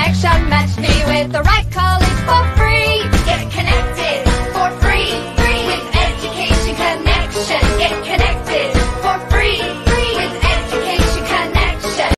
direction. Match me with the right college book.